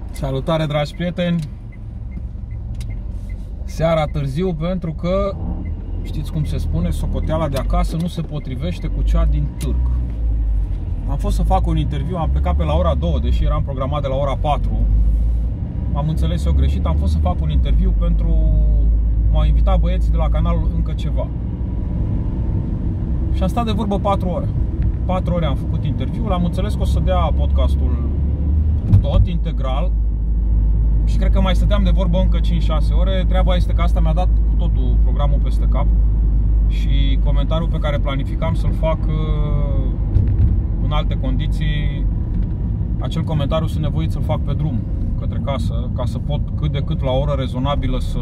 Salutare, dragi prieteni! Seara târziu, pentru că știți cum se spune, socoteala de acasă nu se potrivește cu cea din târg. Am fost să fac un interviu, am plecat pe la ora 2, deși eram programat de la ora 4. Am înțeles eu greșit, am fost să fac un interviu pentru... M-au invitat băieții de la canalul Încă Ceva. Și am stat de vorbă 4 ore. 4 ore am făcut interviul, am înțeles că o să dea podcastul tot, integral. Și cred că mai stăteam de vorbă încă 5-6 ore. Treaba este că asta mi-a dat cu totul programul peste cap. Și comentariul pe care planificam să-l fac în alte condiții, acel comentariu sunt nevoit să-l fac pe drum către casă, ca să pot cât de cât la o oră rezonabilă să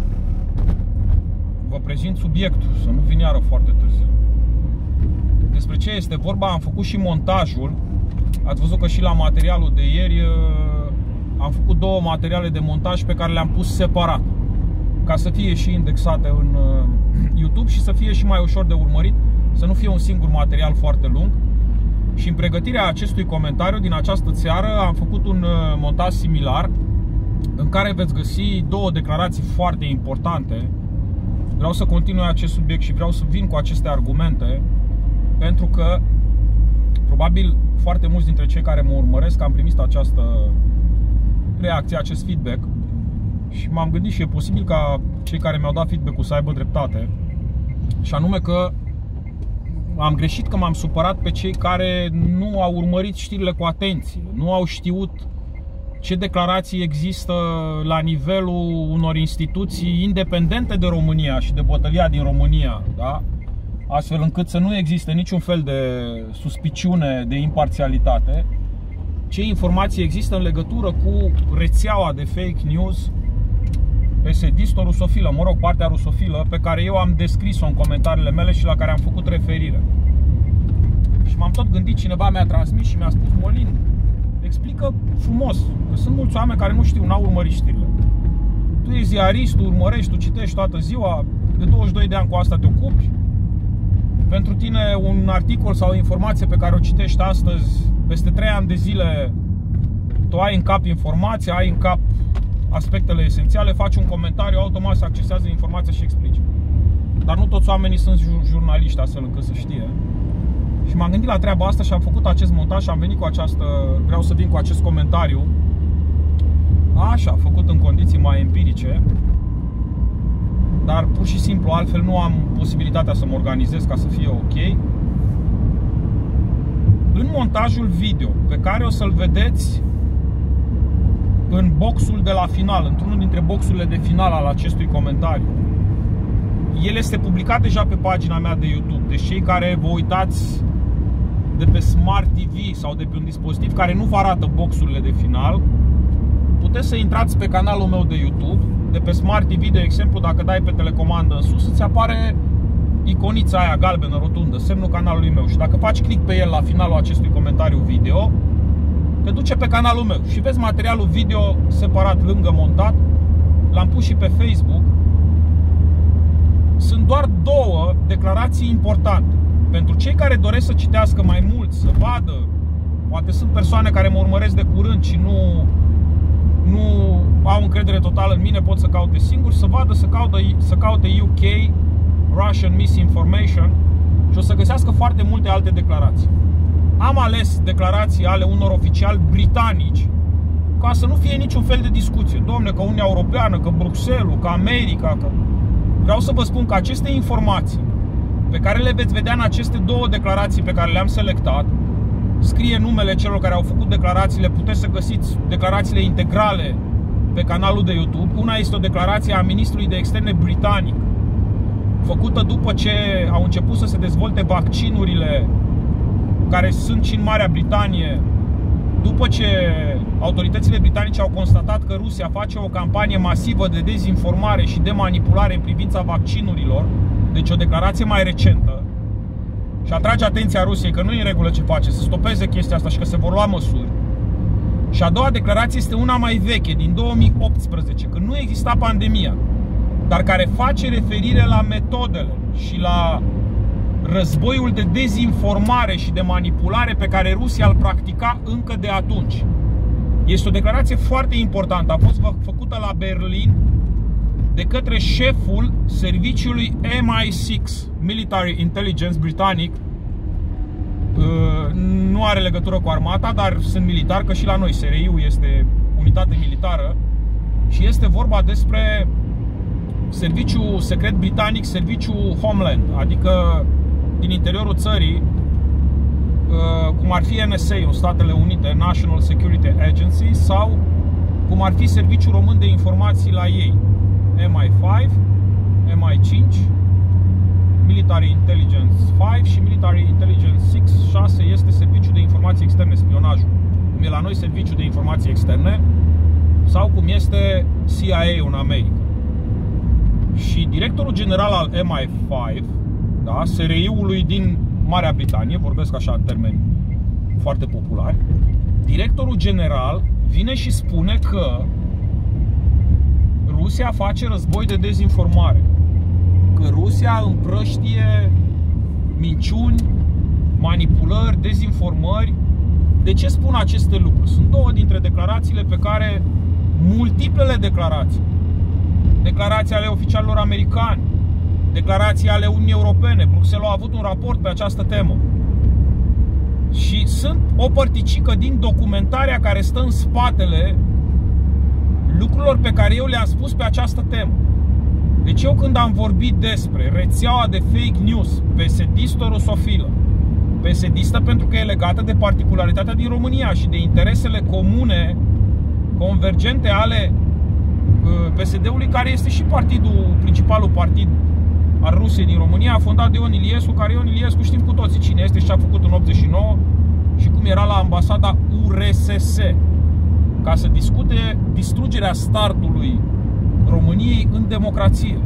vă prezint subiectul, să nu vin iară foarte târziu. Despre ce este vorba, am făcut și montajul. Ați văzut că și la materialul de ieri am făcut 2 materiale de montaj pe care le-am pus separat, ca să fie și indexate în YouTube și să fie și mai ușor de urmărit, să nu fie un singur material foarte lung. Și în pregătirea acestui comentariu din această seară am făcut un montaj similar, în care veți găsi 2 declarații foarte importante. Vreau să continui acest subiect și vreau să vin cu aceste argumente, pentru că probabil foarte mulți dintre cei care mă urmăresc am primit această reacție, acest feedback. Și m-am gândit și e posibil ca cei care mi-au dat feedback-ul să aibă dreptate. Și anume că am greșit, că m-am supărat pe cei care nu au urmărit știrile cu atenție, nu au știut ce declarații există la nivelul unor instituții independente de România și de bătălia din România, da? Astfel încât să nu existe niciun fel de suspiciune de imparțialitate. Ce informații există în legătură cu rețeaua de fake news PSD-rusofilă, mă rog, partea rusofilă, pe care eu am descris-o în comentariile mele și la care am făcut referire. Și m-am tot gândit, cineva mi-a transmis și mi-a spus: Molin, explică frumos, că sunt mulți oameni care nu știu, n-au urmărit știrile. Tu ești ziarist, tu urmărești, tu citești toată ziua, de 22 de ani cu asta te ocupi. Pentru tine un articol sau o informație pe care o citești astăzi, peste 3 ani de zile tu ai în cap informația, ai în cap aspectele esențiale, faci un comentariu, automat se accesează informația și explici. Dar nu toți oamenii sunt jurnaliști, astfel încât să știe. Și m-am gândit la treaba asta și am făcut acest montaj și am venit cu această... Vreau să vin cu acest comentariu, așa, făcut în condiții mai empirice, dar pur și simplu altfel nu am posibilitatea să mă organizez ca să fie ok. În montajul video, pe care o să-l vedeți în boxul de la final, într-unul dintre boxurile de final al acestui comentariu, el este publicat deja pe pagina mea de YouTube. Deci cei care vă uitați de pe Smart TV sau de pe un dispozitiv care nu vă arată boxurile de final, puteți să intrați pe canalul meu de YouTube. De pe Smart TV, de exemplu, dacă dai pe telecomandă în sus, îți apare iconița aia galbenă, rotundă, semnul canalului meu. Și dacă faci click pe el la finalul acestui comentariu video, te duce pe canalul meu și vezi materialul video separat, lângă montat. L-am pus și pe Facebook. Sunt doar 2 declarații importante. Pentru cei care doresc să citească mai mult, să vadă, poate sunt persoane care mă urmăresc de curând și nu au încredere totală în mine, pot să caute singur, să vadă, să caute UK Russian Misinformation și o să găsească foarte multe alte declarații. Am ales declarații ale unor oficiali britanici, ca să nu fie niciun fel de discuție. Dom'le, că Uniunea Europeană, că Bruxelles, că America, că... Vreau să vă spun că aceste informații pe care le veți vedea în aceste 2 declarații pe care le-am selectat, scrie numele celor care au făcut declarațiile, puteți să găsiți declarațiile integrale pe canalul de YouTube. Una este o declarație a ministrului de externe britanic, făcută după ce au început să se dezvolte vaccinurile care sunt și în Marea Britanie, după ce autoritățile britanice au constatat că Rusia face o campanie masivă de dezinformare și de manipulare în privința vaccinurilor. Deci o declarație mai recentă. Și atrage atenția Rusiei că nu e în regulă ce face, să stopeze chestia asta și că se vor lua măsuri. Și a doua declarație este una mai veche, din 2018, când nu exista pandemia, dar care face referire la metodele și la războiul de dezinformare și de manipulare pe care Rusia îl practica încă de atunci. Este o declarație foarte importantă. A fost făcută la Berlin de către șeful serviciului MI6, Military Intelligence britanic. Nu are legătură cu armata, dar sunt militar, că și la noi SRI-ul este unitate militară. Și este vorba despre serviciul secret britanic, serviciul Homeland, adică din interiorul țării, cum ar fi NSA în Statele Unite, National Security Agency, sau cum ar fi Serviciul Român de Informații la ei, MI5, MI5, Military Intelligence 5 și Military Intelligence 6 este Serviciul de Informații Externe, spionajul. Cum e la noi Serviciul de Informații Externe, sau cum este CIA în America. Și directorul general al MI5, da, SRI-ului din Marea Britanie, vorbesc așa în termeni foarte populari, directorul general vine și spune că Rusia face război de dezinformare, că Rusia împrăștie minciuni, manipulări, dezinformări. De ce spun aceste lucruri? Sunt două dintre declarațiile pe care, multiplele declarații, declarații ale oficialilor americani, declarații ale Uniunii Europene, Bruxelles a avut un raport pe această temă. Și sunt o părticică din documentarea care stă în spatele lucrurilor pe care eu le-am spus pe această temă. Deci eu când am vorbit despre rețeaua de fake news PSD-istă rusofilă, PSD-istă pentru că e legată de particularitatea din România și de interesele comune, convergente ale PSD-ului, care este și principalul partid al Rusiei din România, fondat de Ion Iliescu, care Ion Iliescu știm cu toții cine este și ce a făcut în 89 și cum era la ambasada URSS, ca să discute distrugerea startului României în democrație.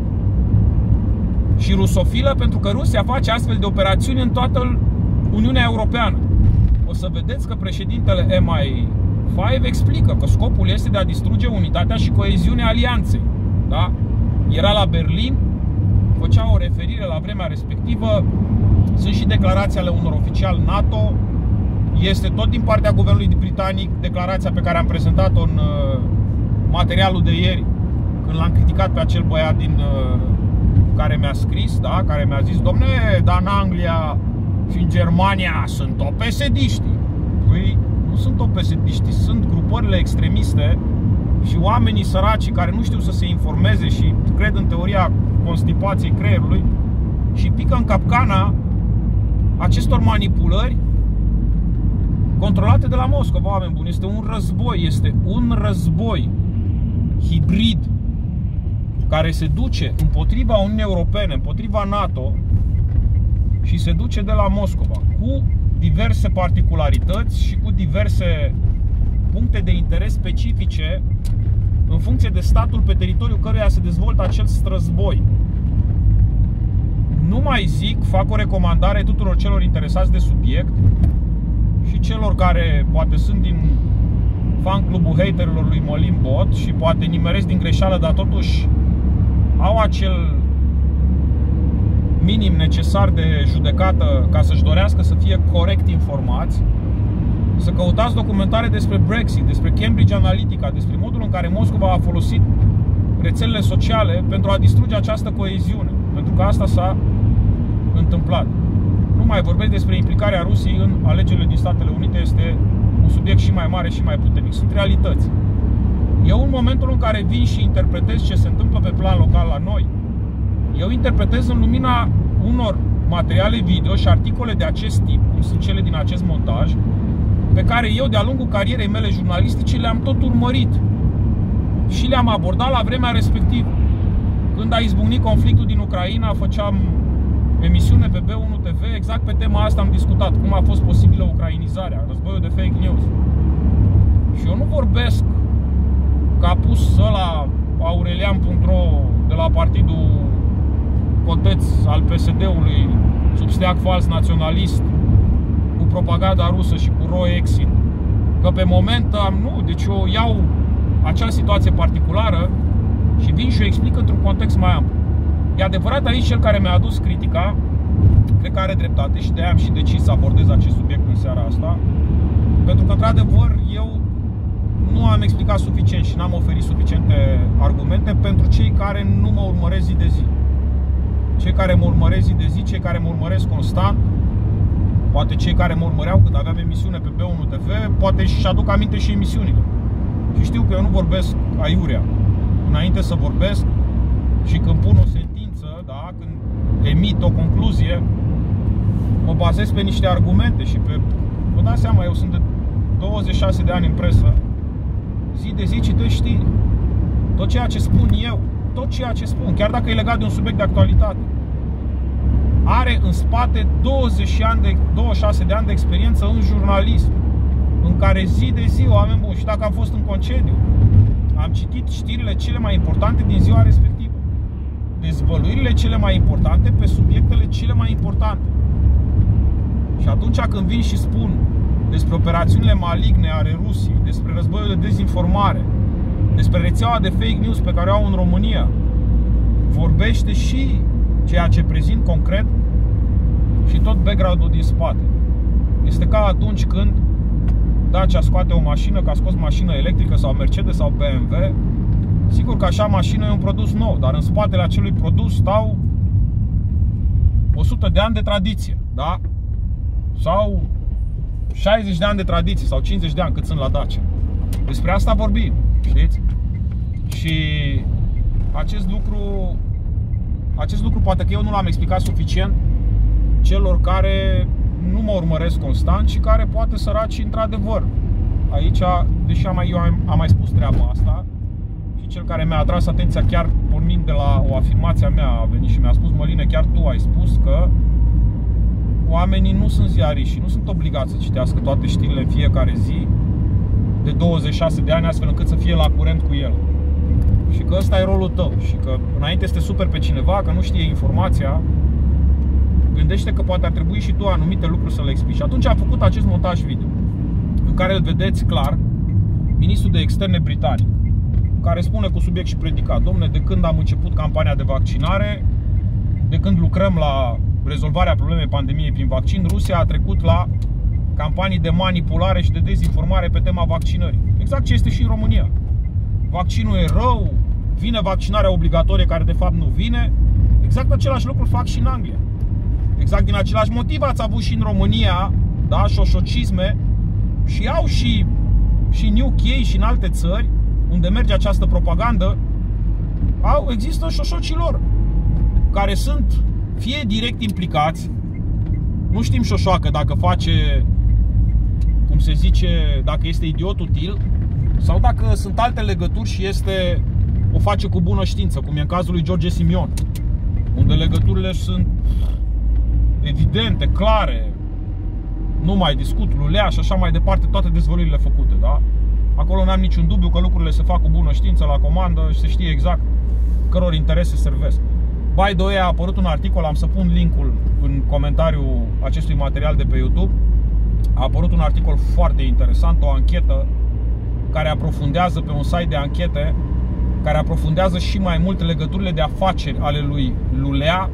Și rusofilă pentru că Rusia face astfel de operațiuni în toată Uniunea Europeană. O să vedeți că președintele MI5 explică că scopul este de a distruge unitatea și coeziunea alianței. Da? Era la Berlin, făcea o referire la vremea respectivă. Sunt și declarații ale unor oficiali NATO. Este tot din partea guvernului britanic declarația pe care am prezentat-o în materialul de ieri, când l-am criticat pe acel băiat care mi-a scris, da? Care mi-a zis: domne, dar în Anglia și în Germania sunt PSD-știi. Păi nu sunt PSD-știi, sunt grupările extremiste și oamenii săraci care nu știu să se informeze și cred în teoria constipației creierului și pică în capcana acestor manipulări controlate de la Moscova, oameni buni. Este un război hibrid care se duce împotriva Uniunii Europene, împotriva NATO și se duce de la Moscova, cu diverse particularități și cu diverse puncte de interes specifice în funcție de statul pe teritoriul căruia se dezvoltă acel război. Nu mai zic, fac o recomandare tuturor celor interesați de subiect și celor care poate sunt din fan clubul haterilor lui Mălin Bot și poate nimeresc din greșeală, dar totuși au acel minim necesar de judecată ca să-și dorească să fie corect informați, să căutați documentare despre Brexit, despre Cambridge Analytica, despre modul în care Moscova a folosit rețelele sociale pentru a distruge această coeziune, pentru că asta s-a întâmplat. Nu mai vorbesc despre implicarea Rusiei în alegerile din Statele Unite, este un subiect și mai mare și mai puternic. Sunt realități. Eu, în momentul în care vin și interpretez ce se întâmplă pe plan local la noi, eu interpretez în lumina unor materiale video și articole de acest tip, cum sunt cele din acest montaj, pe care eu, de-a lungul carierei mele jurnalistice, le-am tot urmărit și le-am abordat la vremea respectivă. Când a izbucnit conflictul din Ucraina, făceam emisiune pe B1 TV, exact pe tema asta am discutat, cum a fost posibilă ucrainizarea, războiul de fake news. Și eu nu vorbesc că a pus ăla Aurelian.ro de la partidul Coteț al PSD-ului sub steag fals naționalist cu propaganda rusă și cu RoExit, că pe moment nu, deci eu iau acea situație particulară și vin și o explic într-un context mai amplu. E adevărat, aici cel care mi-a adus critica cred că are dreptate și de-aia am și decis să abordez acest subiect în seara asta, pentru că într-adevăr eu am explicat suficient și n-am oferit suficiente argumente pentru cei care nu mă urmăresc zi de zi. Cei care mă urmăresc zi de zi, cei care mă urmăresc constant, poate cei care mă urmăreau când aveam emisiune pe B1 TV, poate și aduc aminte și emisiunile. Și știu că eu nu vorbesc aiurea. Înainte să vorbesc și când pun o sentință, da, când emit o concluzie, mă bazez pe niște argumente și pe... Vă dați seama, eu sunt de 26 de ani în presă, zi de zi citesc știri. Tot ceea ce spun eu, tot ceea ce spun, chiar dacă e legat de un subiect de actualitate, are în spate 26 de ani de experiență în jurnalism, în care zi de zi, oameni buni, și dacă am fost în concediu, am citit știrile cele mai importante din ziua respectivă, dezvăluirile cele mai importante pe subiectele cele mai importante. Și atunci când vin și spun despre operațiunile maligne ale Rusiei, despre războiul de dezinformare, despre rețeaua de fake news pe care o au în România, vorbește și ceea ce prezint concret și tot background-ul din spate. Este ca atunci când Dacia scoate o mașină, că a scos mașină electrică sau Mercedes sau BMW. Sigur că așa mașină e un produs nou, dar în spatele acelui produs stau 100 de ani de tradiție, da? Sau 60 de ani de tradiție, sau 50 de ani cât sunt la Dacia. Despre asta vorbim, știți? Și acest lucru poate că eu nu l-am explicat suficient celor care nu mă urmăresc constant și care poate săraci într-adevăr. Aici, deși eu am mai spus treaba asta, și cel care mi-a atras atenția chiar pornind de la o afirmație a mea a venit și mi-a spus: Măline, chiar tu ai spus că oamenii nu sunt ziariști și nu sunt obligați să citească toate știrile în fiecare zi de 26 de ani, astfel încât să fie la curent cu el. Și că ăsta e rolul tău și că înainte să te superi pe cineva că nu știe informația, gândește că poate ar trebui și tu anumite lucruri să le explici. Și atunci am făcut acest montaj video în care îl vedeți clar ministrul de externe britanic, care spune cu subiect și predicat: dom'le, de când am început campania de vaccinare, de când lucrăm la rezolvarea problemei pandemiei prin vaccin, Rusia a trecut la campanii de manipulare și de dezinformare pe tema vaccinării. Exact ce este și în România. Vaccinul e rău, vine vaccinarea obligatorie care de fapt nu vine. Exact același lucru fac și în Anglia. Exact din același motiv ați avut și în România, da, șoșocisme, și au și în UK și în alte țări unde merge această propagandă, există șoșocii lor care sunt fie direct implicați, nu știm șoșoacă dacă face, cum se zice, dacă este idiot util, sau dacă sunt alte legături și o face cu bună știință, cum e în cazul lui George Simion, unde legăturile sunt evidente, clare, nu mai discut, lulea și așa mai departe, toate dezvăluirile făcute, da? Acolo n-am niciun dubiu că lucrurile se fac cu bună știință, la comandă, și se știe exact căror interese servesc. By the way, a apărut un articol, am să pun linkul în comentariul acestui material de pe YouTube. A apărut un articol foarte interesant, o anchetă care aprofundează pe un site de anchete, care aprofundează și mai mult legăturile de afaceri ale lui Lulea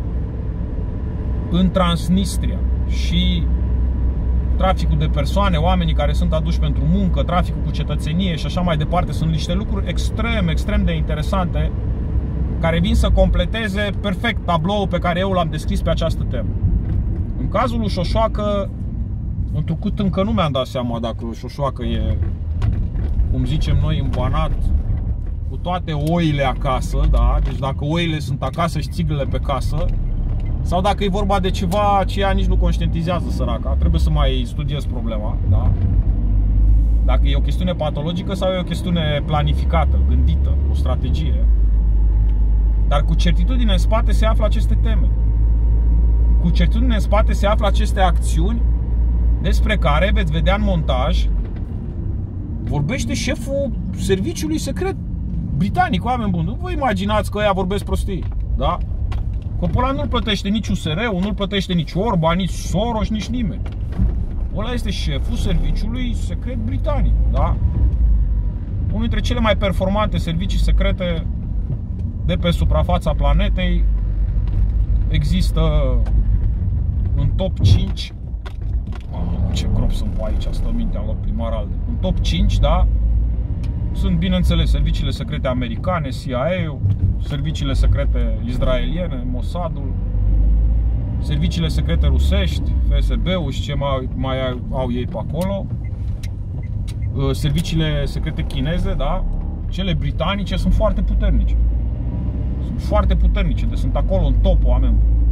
în Transnistria și traficul de persoane, oamenii care sunt aduși pentru muncă, traficul cu cetățenie și așa mai departe. Sunt niște lucruri extrem de interesante care vin să completeze perfect tabloul pe care eu l-am descris pe această temă. În cazul lui Șoșoacă, întrucât încă nu mi-am dat seama dacă Șoșoacă e, cum zicem noi în Banat, cu toate oile acasă, da? Deci dacă oile sunt acasă și țiglele pe casă, sau dacă e vorba de ceva ce ea nici nu conștientizează, săraca. Trebuie să mai studiez problema, da? Dacă e o chestiune patologică sau e o chestiune planificată, gândită, o strategie. Dar cu certitudine în spate se află aceste teme. Cu certitudine în spate se află aceste acțiuni despre care veți vedea în montaj. Vorbește șeful serviciului secret britanic, oameni buni. Nu vă imaginați că ăia vorbesc prostii, da? Că pe ăla nu-l plătește nici USR-ul, nu-l plătește nici Orban, nici Soros, nici nimeni. Ăla este șeful serviciului secret britanic, da? Unul dintre cele mai performante servicii secrete de pe suprafața planetei. Există în top 5. Ce crop sunt pe aici, stă mintea la primar Alde. În top 5, da? sunt, bineînțeles, serviciile secrete americane, CIA-ul, serviciile secrete israeliene, Mossadul, serviciile secrete rusești, FSB-ul și ce mai au ei pe acolo, serviciile secrete chineze, da? Cele britanice sunt foarte puternice. Sunt foarte puternice, deci sunt acolo în top, oameni.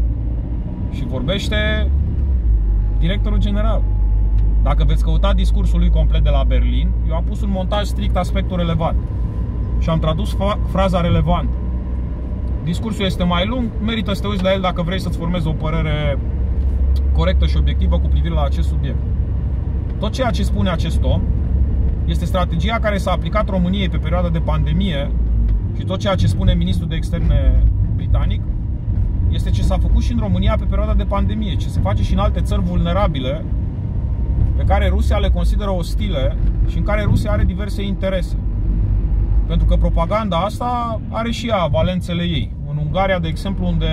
Și vorbește directorul general. Dacă veți căuta discursul lui complet de la Berlin, eu am pus un montaj strict aspectul relevant și am tradus fraza relevantă. Discursul este mai lung, merită să te uiți la el dacă vrei să-ți formezi o părere corectă și obiectivă cu privire la acest subiect. Tot ceea ce spune acest om este strategia care s-a aplicat României pe perioada de pandemie și tot ceea ce spune ministrul de externe britanic este ce s-a făcut și în România pe perioada de pandemie, ce se face și în alte țări vulnerabile pe care Rusia le consideră ostile și în care Rusia are diverse interese. Pentru că propaganda asta are și ea valențele ei. În Ungaria, de exemplu, unde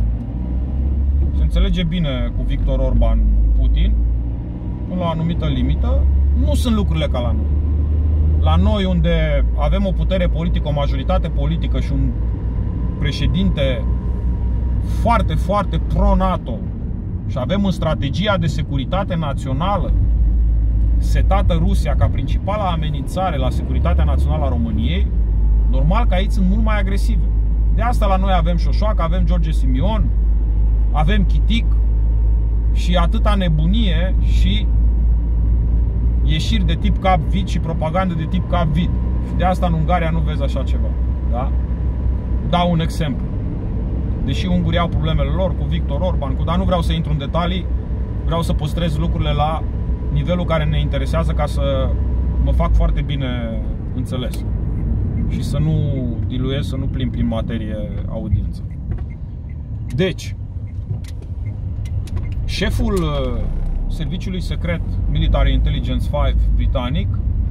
se înțelege bine cu Victor Orban Putin, până la o anumită limită, nu sunt lucrurile ca la noi. La noi, unde avem o putere politică, o majoritate politică și un președinte foarte, foarte pro-NATO și avem în strategia de securitate națională setată Rusia ca principala amenințare la securitatea națională a României, normal că aici sunt mult mai agresive. De asta la noi avem Șoșoacă, avem George Simion, avem Chitic și atâta nebunie și ieșiri de tip cap vid și propagandă de tip cap vid. Și de asta în Ungaria nu vezi așa ceva, da? Dau un exemplu. Deși ungurii au problemele lor cu Victor Orban, dar nu vreau să intru în detalii, vreau să păstrez lucrurile la nivelul care ne interesează ca să mă fac foarte bine înțeles și să nu diluez, să nu plimb prin materie audiență. Deci, șeful serviciului secret Military Intelligence 5 britanic,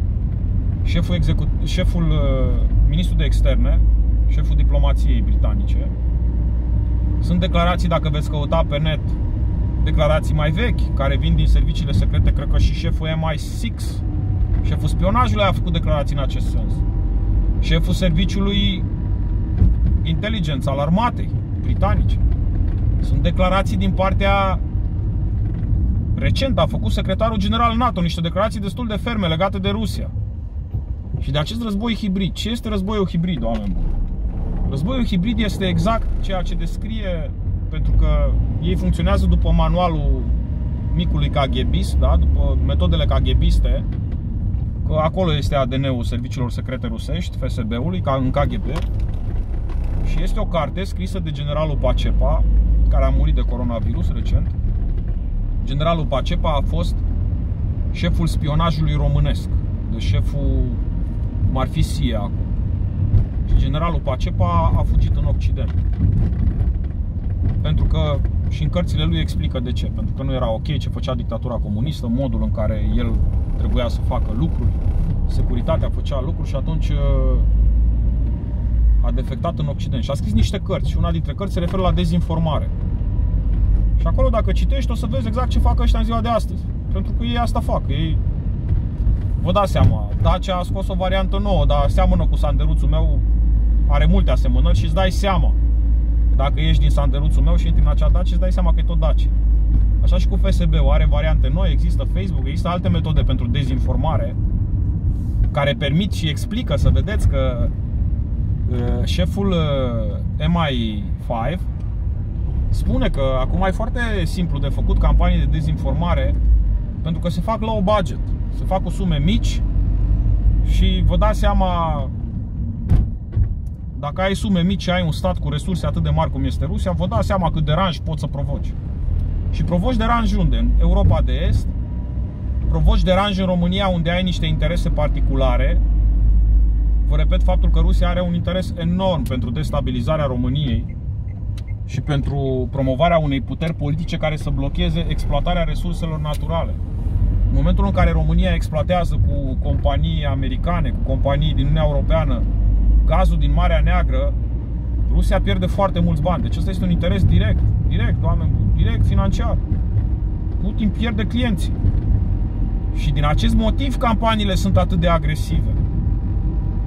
șeful ministrul de externe, șeful diplomației britanice, sunt declarații, dacă veți căuta pe net, declarații mai vechi, care vin din serviciile secrete. Cred că și șeful MI6, șeful spionajului, a făcut declarații în acest sens. Șeful serviciului intelligence al armatei britanice. Sunt declarații din partea... Recent a făcut secretarul general NATO niște declarații destul de ferme legate de Rusia și de acest război hibrid. Ce este războiul hibrid, oameni buni? Războiul hibrid este exact ceea ce descrie, pentru că ei funcționează după manualul micului KGBist, da? După metodele KGBiste, că acolo este ADN-ul serviciilor secrete rusești, FSB-ului, ca în KGB. Și este o carte scrisă de generalul Pacepa, care a murit de coronavirus recent. Generalul Pacepa a fost șeful spionajului românesc, de șeful cum ar fi CIA acum. Și generalul Pacepa a fugit în Occident. Pentru că și în cărțile lui explică de ce. Pentru că nu era ok ce făcea dictatura comunistă, modul în care el trebuia să facă lucruri, securitatea făcea lucruri și atunci a defectat în Occident. Și a scris niște cărți și una dintre cărți se referă la dezinformare. Și acolo, dacă citești, o să vezi exact ce fac ăștia în ziua de astăzi. Pentru că ei asta fac. Ei, vă dați seama, Dacia a scos o variantă nouă, dar seamănă cu Sanderuțul meu, are multe asemănări și îți dai seama. Dacă ești din Sanderuțul meu și intri în acea Dacia, îți dai seama că e tot Dacia. Așa și cu FSB-ul, are variante noi, există Facebook, există alte metode pentru dezinformare care permit și explică, să vedeți că șeful MI5 spune că acum e foarte simplu de făcut campanii de dezinformare, pentru că se fac low budget, se fac cu sume mici și vă dați seama, dacă ai sume mici și ai un stat cu resurse atât de mari cum este Rusia, vă dați seama cât deranj poți să provoci. Și provoci deranj unde? În Europa de Est, provoci deranj în România, unde ai niște interese particulare. Vă repet faptul că Rusia are un interes enorm pentru destabilizarea României și pentru promovarea unei puteri politice care să blocheze exploatarea resurselor naturale. În momentul în care România exploatează cu companii americane, cu companii din Uniunea Europeană, gazul din Marea Neagră, Rusia pierde foarte mulți bani. Deci ăsta este un interes direct, oameni buni, direct financiar. Putin pierde clienții. Și din acest motiv campaniile sunt atât de agresive.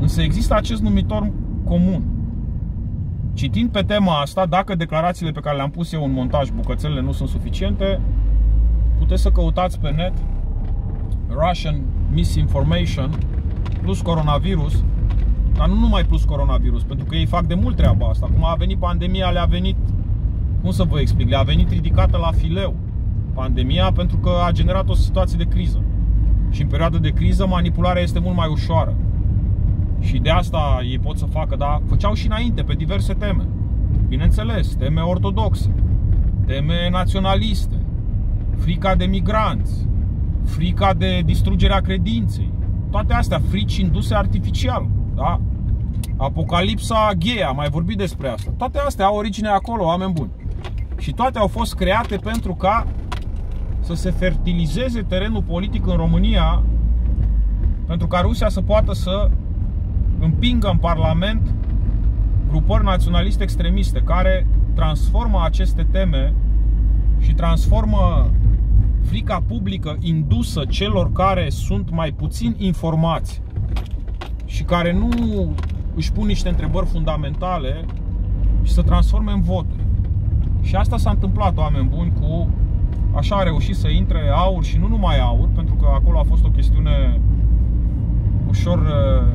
Însă există acest numitor comun. Citind pe tema asta, dacă declarațiile pe care le-am pus eu în montaj, bucățelele, nu sunt suficiente, puteți să căutați pe net Russian misinformation plus coronavirus, dar nu numai plus coronavirus, pentru că ei fac de mult treaba asta. Cum a venit pandemia, le-a venit, cum să vă explic, le-a venit ridicată la fileu pandemia, pentru că a generat o situație de criză. Și în perioada de criză manipularea este mult mai ușoară. Și de asta ei pot să facă, dar făceau și înainte pe diverse teme. Bineînțeles, teme ortodoxe, teme naționaliste, frica de migranți, frica de distrugerea credinței. Toate astea, frici induse artificial, da? Apocalipsa gay, am mai vorbit despre asta. Toate astea au origine acolo, oameni buni. Și toate au fost create pentru ca să se fertilizeze terenul politic în România, pentru ca Rusia să poată să împingă în Parlament grupări naționaliste extremiste care transformă aceste teme și transformă frica publică indusă celor care sunt mai puțin informați și care nu își pun niște întrebări fundamentale și să transforme în voturi. Și asta s-a întâmplat, oameni buni, cu... Așa a reușit să intre AUR și nu numai AUR, pentru că acolo a fost o chestiune ușor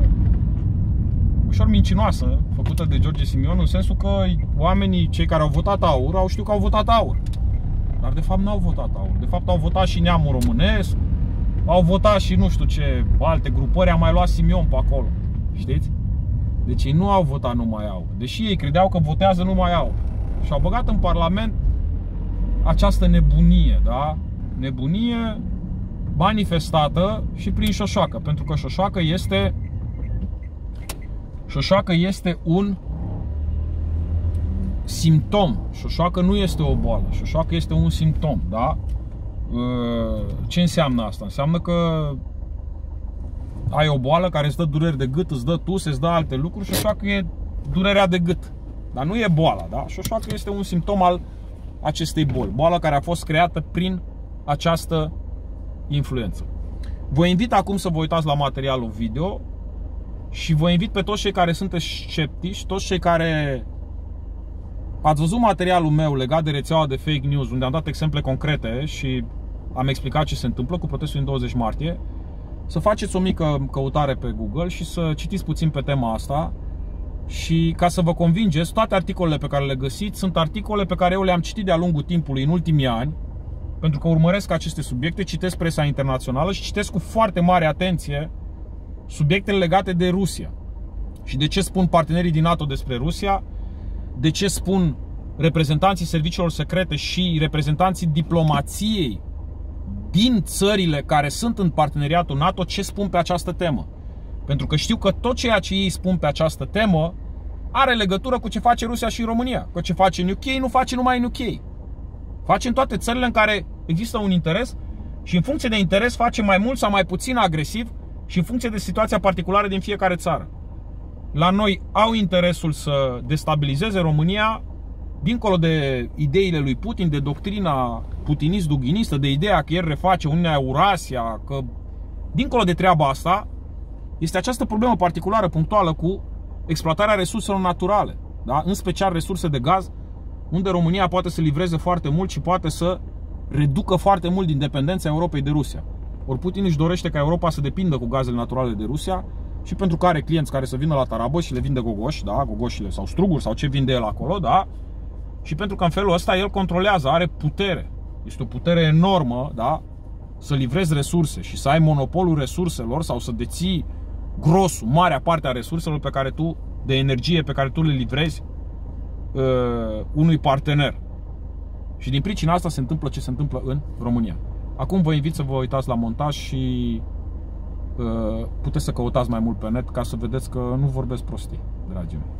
mincinoasă făcută de George Simion, în sensul că oamenii, cei care au votat AUR, au știut că au votat AUR. Dar de fapt nu au votat AUR. De fapt au votat și Neamul Românesc, au votat și nu știu ce alte grupări, a mai luat Simion pe acolo. Știți? Deci ei nu au votat numai AUR, deși ei credeau că votează numai AUR. Și au băgat în Parlament această nebunie, da? Nebunie manifestată și prin Șoșoacă, pentru că Șoșoacă este un simptom. Șoșoacă nu este o boală. Șoșoacă este un simptom, da? Ce înseamnă asta? Înseamnă că ai o boală care îți dă dureri de gât, îți dă tuse, îți dă alte lucruri. Șoșoacă e durerea de gât, dar nu e boala, da? Șoșoacă este un simptom al acestei boli. Boala care a fost creată prin această influență. Vă invit acum să vă uitați la materialul video și vă invit pe toți cei care sunteți sceptici, toți cei care ați văzut materialul meu legat de rețeaua de fake news, unde am dat exemple concrete și am explicat ce se întâmplă cu protestul din 20 martie, să faceți o mică căutare pe Google și să citiți puțin pe tema asta. Și ca să vă convingeți, toate articolele pe care le găsiți sunt articole pe care eu le-am citit de-a lungul timpului în ultimii ani, pentru că urmăresc aceste subiecte, citesc presa internațională și citesc cu foarte mare atenție subiectele legate de Rusia. Și de ce spun partenerii din NATO despre Rusia, de ce spun reprezentanții serviciilor secrete și reprezentanții diplomației din țările care sunt în parteneriatul NATO, ce spun pe această temă. Pentru că știu că tot ceea ce ei spun pe această temă are legătură cu ce face Rusia și România. Că ce face în UK nu face numai în UK. Face în toate țările în care există un interes și în funcție de interes face mai mult sau mai puțin agresiv și în funcție de situația particulară din fiecare țară. La noi au interesul să destabilizeze România dincolo de ideile lui Putin, de doctrina putinist-duginistă, de ideea că el reface Uniunea Eurasia, că dincolo de treaba asta este această problemă particulară, punctuală, cu exploatarea resurselor naturale, da? În special resurse de gaz, unde România poate să livreze foarte mult și poate să reducă foarte mult din dependența Europei de Rusia. Ori Putin își dorește ca Europa să depindă cu gazele naturale de Rusia și pentru că are clienți care să vină la Tarabă și le vinde gogoși, da? Gogoșile sau struguri sau ce vinde el acolo, da? Și pentru că în felul ăsta el controlează, are putere. Este o putere enormă, da? Să livrezi resurse și să ai monopolul resurselor sau să deții grosul, marea parte a resurselor pe care tu, de energie pe care tu le livrezi unui partener. Și din pricina asta se întâmplă ce se întâmplă în România. Acum vă invit să vă uitați la montaj și puteți să căutați mai mult pe net ca să vedeți că nu vorbesc prostii, dragii mei.